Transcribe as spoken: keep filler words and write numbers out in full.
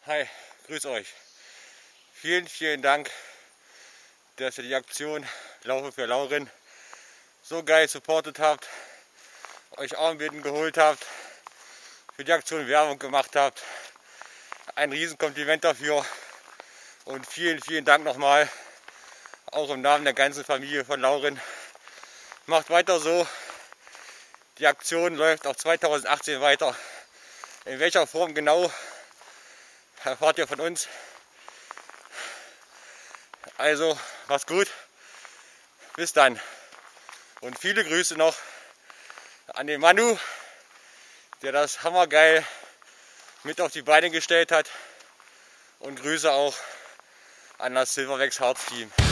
Hi, grüß euch. Vielen, vielen Dank, dass ihr die Aktion Laufe für Laurin so geil supportet habt, euch Armbänden geholt habt, für die Aktion Werbung gemacht habt. Ein Riesenkompliment dafür und vielen, vielen Dank nochmal, auch im Namen der ganzen Familie von Laurin. Macht weiter so. Die Aktion läuft auch zweitausendachtzehn weiter. In welcher Form genau, erfahrt ihr von uns. Also, mach's gut. Bis dann. Und viele Grüße noch an den Manu, der das hammergeil mit auf die Beine gestellt hat. Und Grüße auch an das Silverwex Hearts Team.